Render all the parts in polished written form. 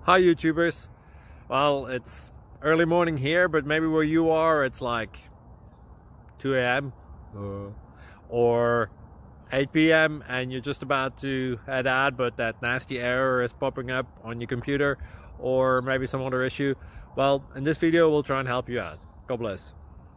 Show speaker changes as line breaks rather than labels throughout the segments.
Hi YouTubers. Well, it's early morning here, but maybe where you are it's like 2 a.m. or 8 p.m. and you're just about to head out, but that nasty error is popping up on your computer, or maybe some other issue. Well, in this video we'll try and help you out. God bless.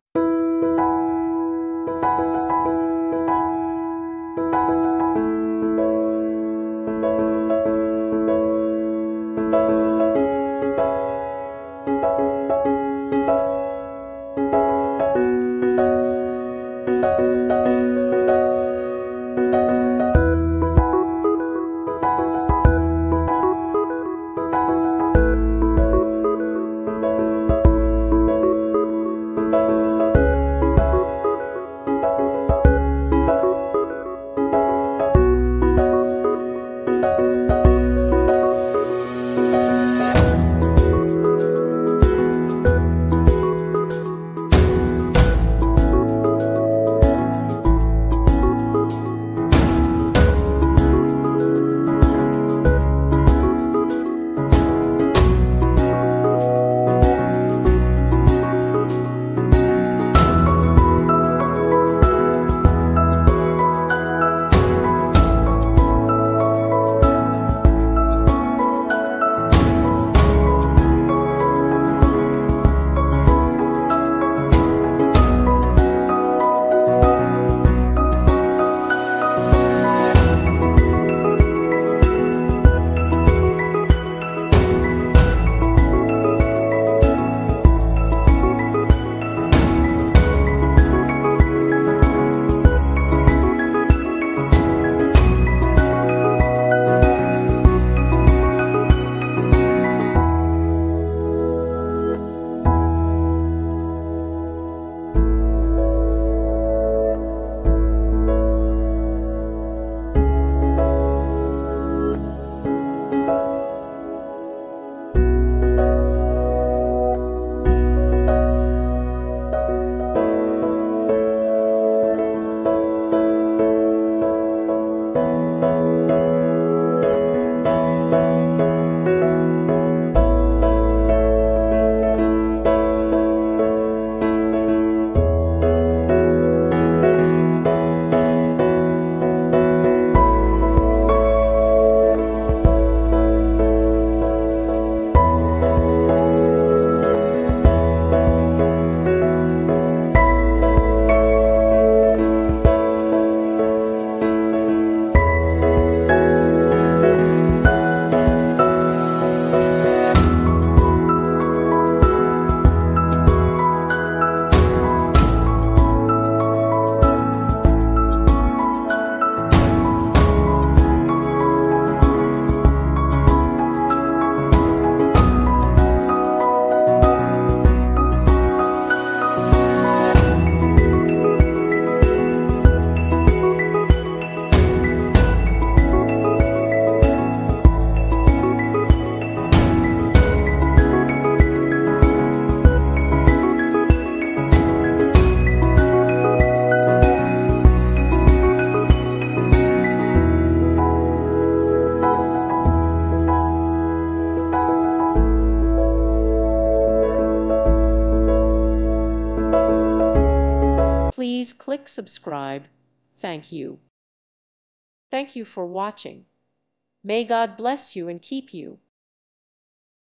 Please click subscribe. Thank you. Thank you for watching. May God bless you and keep you.